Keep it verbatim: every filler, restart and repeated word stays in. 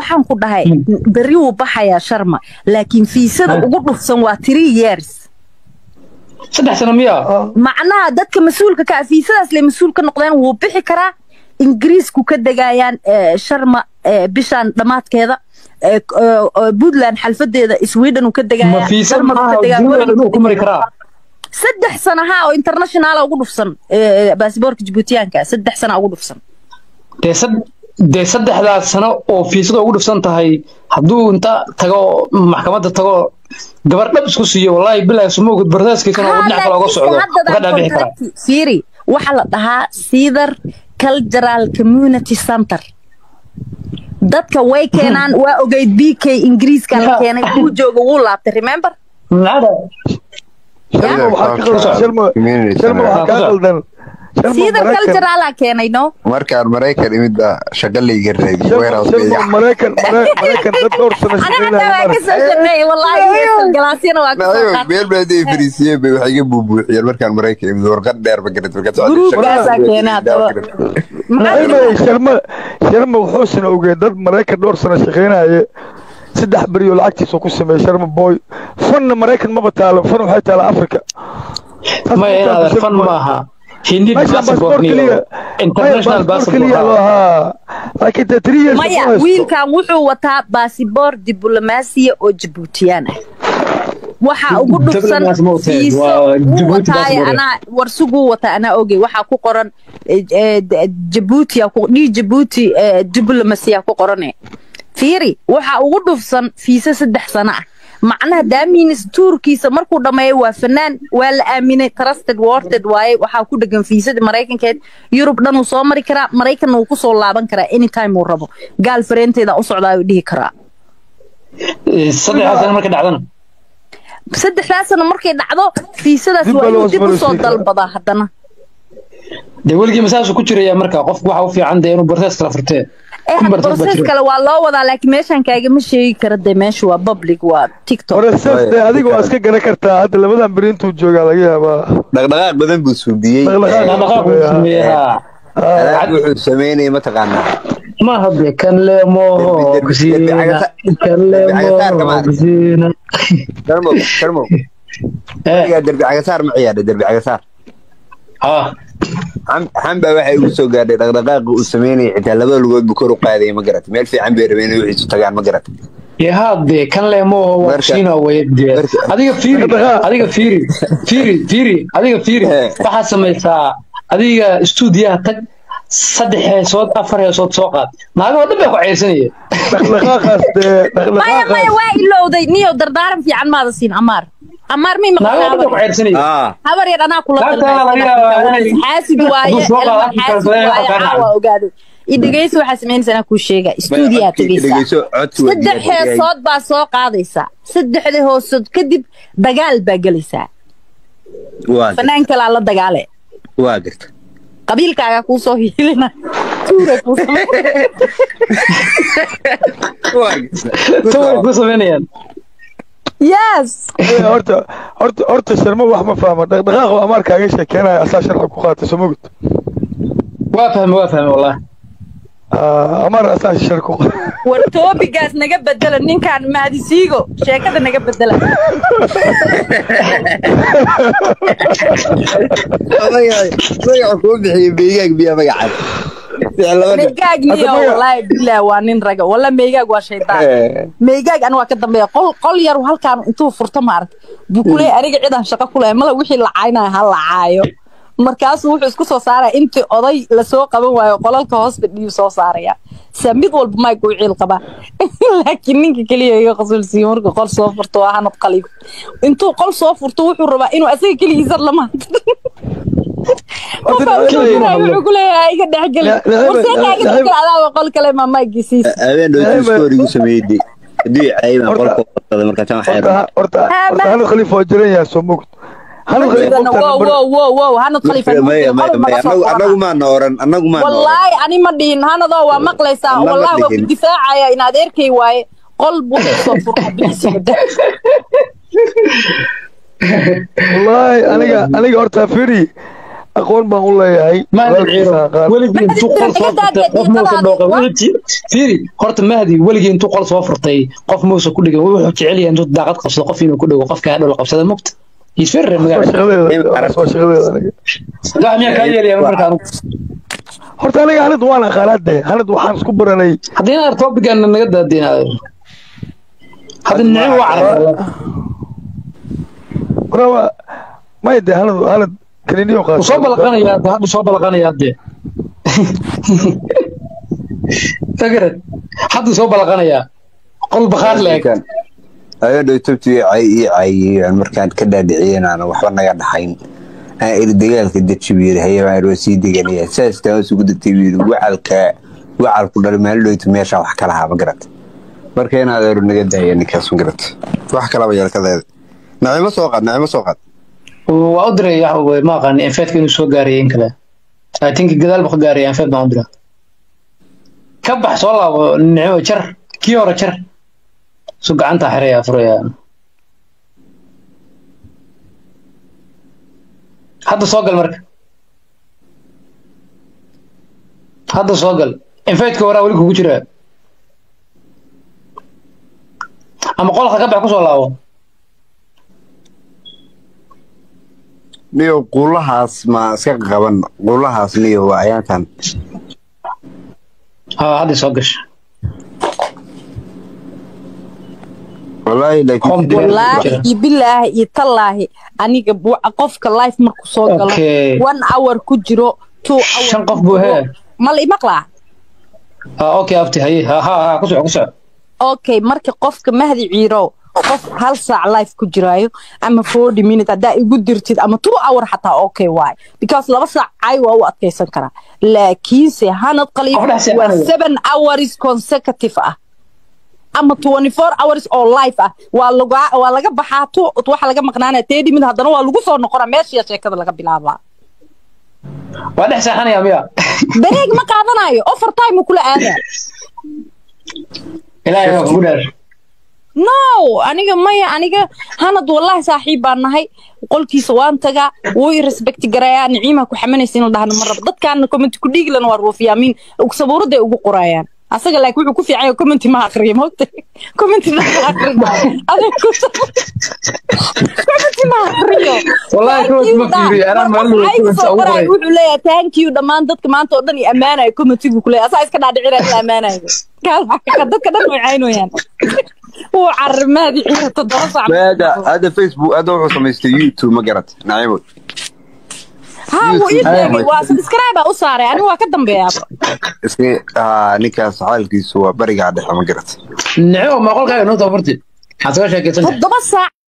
waxaan ku dhahay berri wuu baxayaa Sharma laakiin fiisada ugu dhufsan waa three years saddex sano miya macnaha dadka mas'uulka ka fiisadaas le mas'uulka noqdeen wuu bixi karaa Ingiriisku ka dagayaan Sharma bishan dhamaadkeeda Puntland xalfadeeda Sweden ka dagayaan Sharma ka dagayaan ku mari karaa saddex sano ha oo international ugu dhufsan baasaboorka Djiboutiyaanka saddex sano ugu dhufsan de saddexdaas sano oo fiisada ugu dhufsan tahay haduu inta tago maxkamadda tago gabar dhab isku siiyo wallahi billahi sumoogad bardaaskiisana oo dhinac kale uga socdo ka dhaabixi kara fiiri waxa la dhahaa Cedar Cultural Community Center dadka way keenaan waa ogeyd B K Ingiriiska la keenay uu joogo wuu laabtay remember nada Cedar Cultural keenay no markaan Mareykan imid shaqalayga raadiyay weerarka Mareykan Mareykan dad dhowr sano shaqeynay wallahi galaasina waa ka soo beel baday Fariisiye bay wax iga buubuuxiyeen markaan Mareykan imid warqad dheer ba garad markaa shaqada keenay Sharma Sharma wuxuu sano ogeey dad Mareykan dhowr sano shaqeynaaye saddex bari oo lacagtiisa ku sameeyay Sharma boy fan Mareykan ma bataalo fan waxay taala Afrika ma ina fan maaha hindi passport niyo international passport laakiin tadriye maya wiilkan wuxuu wataa passport diblomaasiya oo Djiboutiyaan ah waxa ugu dhufsan fiiso Djibouti ana warsugu wata ana ogeey waxa ku qoran Djibouti ku dhii Djibouti diblomaasiya ku qoran fiiri waxa ugu dhufsan fiiso saddex sano ah macnaha daaminis Turkiisa markuu dhameeyo waa fanaan waa la aaminay trusted wanted waaye waxa ku dhagan fiisada Mareykankeed Europe dhan uu soo mari karaa Mareykan uu ku soo laaban karaa anytime uu rabo gaal fareenteeda u socdaa dhihi karaa saddex sano markay dhacdana saddex sano markay dhacdo fiisadaas waa inuu dib u soo dalbada hadana de waligi masaasu ku jiraya marka qofku waxa u fiican de inuu process kala furtee process kale waa loo wadaa laakiin meeshan kaaga ma sheegi kara de meesha waa public waa TikTok process adiga waa iska garan kartaa hadda labadan berintu jooga laga yaabaa dhaqdhaqaaq badan buu suubiyay dhaqdhaqaaq buu sameeyaa aad wuxuu sameeyay ma taqaana ma hadda kan leemo kusiina kan leemo kusiina karmo karmo ee darbi cagasaar ma ciyaar darbi cagasaar ha xamba waxay ugu soo gaadhay dhaqdhaqaaq uu sameeyay xitaa laba lugood buu kor u qaaday ma garat meel fiican bay rabeen inay wixii tagaan ma garat yahaade kan leemo washina way adiga fiiri adiga fiiri fiiri fiiri adiga fiiri waxa sameeysaa adiga stuudiyaha tag saddex heesood afar heesood soo qaad naaga wada bay ku ceeysanayeen dhaqdhaqaaqaas de dhaqdhaqaaq maya waa ilowday niyo dardaaran fiican maada siin Amar Amar mi maqlaaba habar yar ana kula talay xaasid waaye xaasid waaye waa ogaaday idageyso waxa sameynaysa ku sheega stuudiyaha tagaysa saddex heesood baa soo qaadaysa saddexda hoosood kadib dagaal baa galaysa waa fanaan kala la dagaale waa garta qabiilkaaga ku soo hiilina tuure ku sameeyay tuure ku sameeyay yes horta horta horta Sharma wax ma fahmo dhaqdhaqaaq oo Amarkaaga sheekeynaya asaa sharci ku qaatay Somogud waa fahmo waa fahmo wallahi Amar asaa sharci ku war topigaas naga bedela ninkan maadisiigo sheekada naga bedela ayay way ku bixiyay beegaag biya magacaad meegaag niyo wallahi bilaa waa nin raga walla meegaag waa shaydaan meegaag aan waa ka dambeeyo qol qol yar halkaan intuu furto ma arag bukulay aniga ciidan shaqo kulay mala wixii la caynaa hal la caayo markaas wuxuu isku soo saaray intii oday la soo qaban waayo qolalka hoos fadhiyo soo saaraya samid walba ma ku ciil qaba laakiin ninka kaliya iyo qasulsiyo marka qol soo furto waa hanad qalib intuu qol soo furto wuxuu rabaa inuu asaga kaliya lama iga dhaxgal warseekaaga dhaxgal qol kale ma ma gisiis abeen doo story sameeyay hadii ayban qolka qabtada marka tan waxay horta hal khalifa jiran yaa Somogud hal khalifa wow wow wow hanad khalifa anagu ma nooran anagu ma wallahi ani ma dhiin hanado waa maqlaysaa wallahi waa ku difaacaya in adeerkay waaye qol buu soo furta bilisida wallahi aniga aniga horta firi aqoon baan u leeyahay weligii intuu qol soo furtay qof muusa dhooqay fiiri horta mahdi weligii intuu qol soo furtay qof muusa ku dhigay wuxuu jecel yahay intuu daaqad qabsado qof inuu ku dhigo qofka hadhow la qabsada mugta isfirre magaalada horta aniga halid waan aqaalaade halid waxaan isku baranay haddii aan topican naga daadinaayo hadda nicmo waa carab ma yidhi halid halid كلينيو قاعد وصوب القناة هذا صوب القناة هذا فكرت حد صوب القناة قل بخار لك أيوة دوتبتي عي عي المركان كده دعينا أنا وحنا قاعد حين الدجال كده كبير هي ما روسي دجالية أساس تاوس وجود كبير وعلى ك وعلى كل المال لو يتمشى وحكى لها بقرت مركان هذا الرجال ده يعني كاس بقرت وحكى لها بجال كذا نعم سوقت نعم سوقت وأدري يا هو ما كان إنفات كانوا سو قاريين كذا I think جدال بخ قاري إنفات ما أدري كبح صلاة نعم شر كيورا شر سوق عنتا حرية فريا هذا سوق المرك هذا سوق إنفات كورا ولك وجرا أما قول كبح كوسولا نيو قولهاس ما سك قبن قولهاس نيو وعيان كان ها هذا سوقش والله لكن والله بالله يطلعه أني قفك لايف مركو سوق one hour كجرو two hour شن قف بوها مالي مقلع اه اوكي افتي هي ها ها كسع كسع اوكي مركي قفك مهدي عيرو qof hal saac live ku jiraayo ama forty minutes hadaa igu dirtid ama two hour xataa okay waay because laba saac ay waa u adkeysan karaa laakiin se hanad qaliib waa seven hours consecutive ah ama twenty-four hours oo live ah waa laga waa laga baxaa to waxa laga maqnaanaa thirty minutes hadana waa lagu soo noqonaa meesha sheekada laga bilaabaa waa dhex saxanaya miya bareeg ma qaadanayo offer time kula aada ilaahay waa ku dhaar no aniga maya aniga hanad wallahi saaxiib baan nahay qolkiisa waan tagaa way respect gareeyaan niciima ku xamanaysin la dhahna mar dadkaan comment ku dhiglan war ruufiyaamin ugu sabuurada ugu qorayaan asaga laakiin wuxuu ku fiican yahay comment ma akhriyo moogta comment ma akhriyo adiga ku comment ma akhriyo wallahi comment ma fiiriyo ana ma lu wuxuu leeyahay thank you dhamaan dadka maanta oo dhan i amaanayo commentigu ku leeyahay asaa iska dhaadhicina la amaanayo kaal dadka dhan way caynayaan هو عرمادي عيرة تدرس على هذا هذا فيسبوك هذا هو سميته يوتيوب ما قرأت نعم ها هو يدري وسبسكرايب أصاري أنا هو كدم بيا اسمي آه نكاس حالك سوا برجع ده ما قرأت نعم ما أقول كذا نقطة فرتي حسوا شيء كذا تدرس